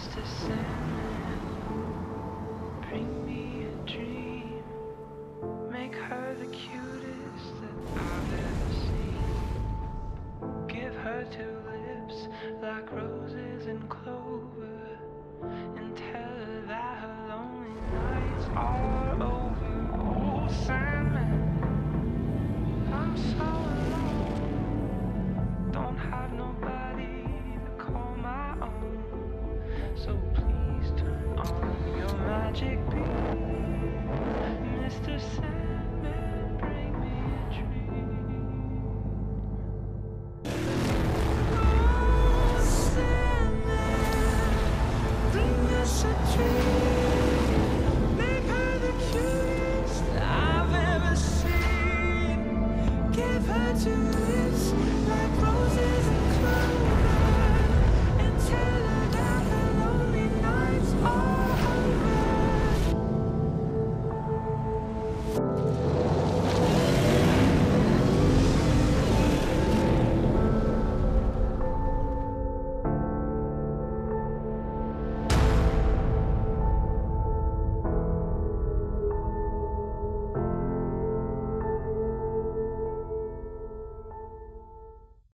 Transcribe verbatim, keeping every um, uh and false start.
Mister Sandman, bring me a dream. Make her the cutest that I've ever seen. Give her two lips like roses and clover, and tell her that her lonely nights are over. Oh, Sandman, I'm so alone. Don't have nobody to call my own. So please turn on your magic beam. Mister Sandman, bring me a dream. Oh, Sandman, bring us a dream. Make her the cutest I've ever seen. Give her two lips like roses and clover, and tell her that her lonely nights are over.